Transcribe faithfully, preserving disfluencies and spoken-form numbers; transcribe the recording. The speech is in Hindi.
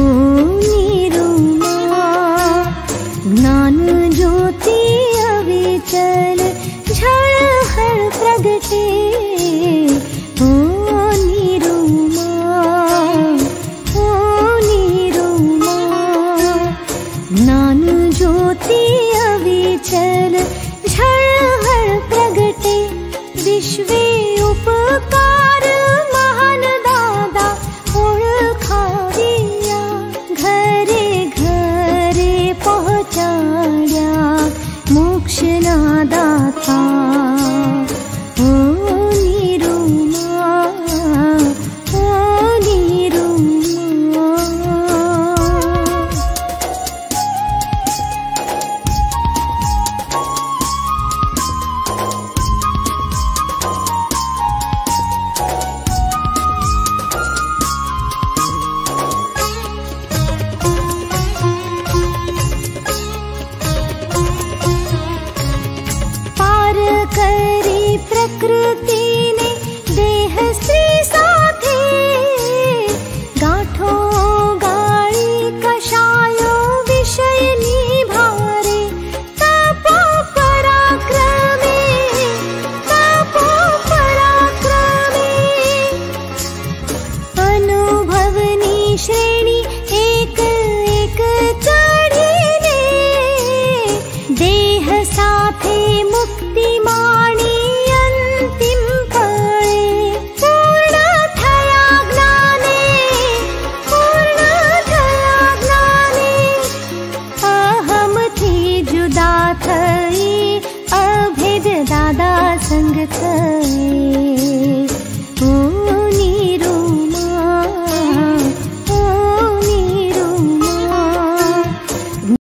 निरुमा ज्ञान ज्योति अविचल झळहळ प्रगटे ओ निरुमा ओ निरुमा ज्ञान ज्योति अविचल झळहळ प्रगटे विश्वे उपकार महान दादा ओळखाविया घरे घरे पहुंचाड्या मोक्षना दाता ओ निरुमा ओ निरुमा करी प्रकृतीने देह स्त्री साथे गाठो गाळी कषायो विषय निभारे तपो पराक्रमे तपो पराक्रमे अनुभवनी श्रेणी एक एक चढीने देह साथे मुक्ति माणी अंतिम फळे पूर्ण थया ज्ञाने पूर्ण थया ज्ञाने अहम थी जुदा थई अभेद दादा संग थई।